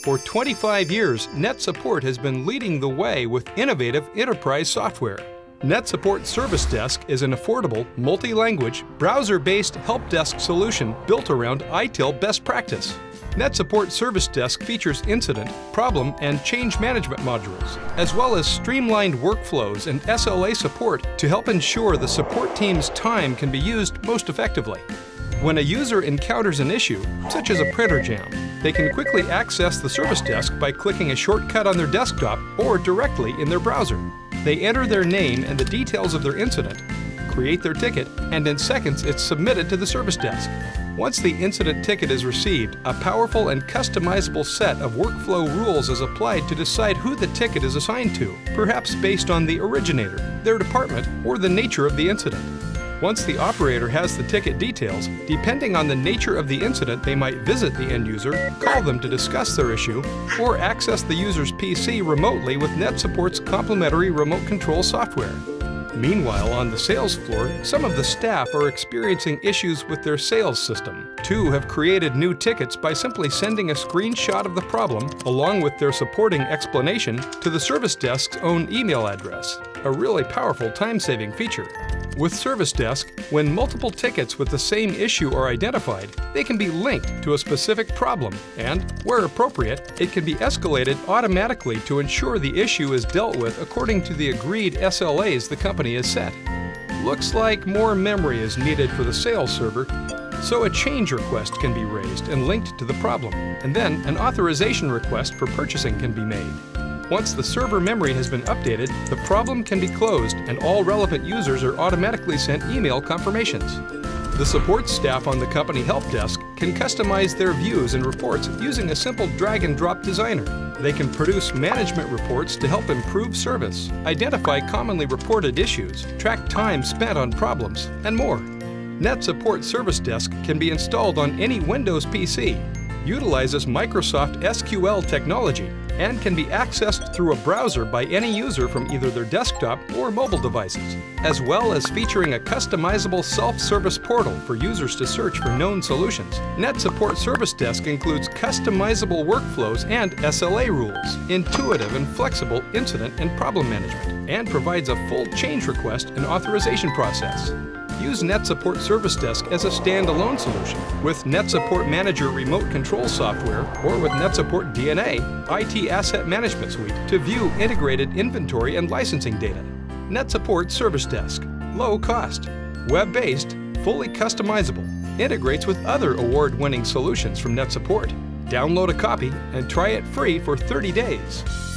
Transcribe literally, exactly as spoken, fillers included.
For twenty-five years, NetSupport has been leading the way with innovative enterprise software. NetSupport ServiceDesk is an affordable, multi-language, browser-based help desk solution built around I T I L best practice. NetSupport ServiceDesk features incident, problem, and change management modules, as well as streamlined workflows and S L A support to help ensure the support team's time can be used most effectively. When a user encounters an issue, such as a printer jam, they can quickly access the service desk by clicking a shortcut on their desktop or directly in their browser. They enter their name and the details of their incident, create their ticket, and in seconds it's submitted to the service desk. Once the incident ticket is received, a powerful and customizable set of workflow rules is applied to decide who the ticket is assigned to, perhaps based on the originator, their department, or the nature of the incident. Once the operator has the ticket details, depending on the nature of the incident, they might visit the end user, call them to discuss their issue, or access the user's P C remotely with NetSupport's complementary remote control software. Meanwhile, on the sales floor, some of the staff are experiencing issues with their sales system. Two have created new tickets by simply sending a screenshot of the problem, along with their supporting explanation, to the service desk's own email address. A really powerful time-saving feature. With ServiceDesk, when multiple tickets with the same issue are identified, they can be linked to a specific problem, and, where appropriate, it can be escalated automatically to ensure the issue is dealt with according to the agreed S L As the company has set. Looks like more memory is needed for the sales server, so a change request can be raised and linked to the problem, and then an authorization request for purchasing can be made. Once the server memory has been updated, the problem can be closed and all relevant users are automatically sent email confirmations. The support staff on the company Helpdesk can customize their views and reports using a simple drag-and-drop designer. They can produce management reports to help improve service, identify commonly reported issues, track time spent on problems, and more. NetSupport ServiceDesk can be installed on any Windows P C, utilizes Microsoft S Q L technology, and can be accessed through a browser by any user from either their desktop or mobile devices, as well as featuring a customizable self-service portal for users to search for known solutions. NetSupport ServiceDesk includes customizable workflows and S L A rules, intuitive and flexible incident and problem management, and provides a full change request and authorization process. Use NetSupport ServiceDesk as a standalone solution with NetSupport Manager remote control software or with NetSupport D N A I T Asset Management Suite to view integrated inventory and licensing data. NetSupport ServiceDesk, low cost, web-based, fully customizable, integrates with other award-winning solutions from NetSupport. Download a copy and try it free for thirty days.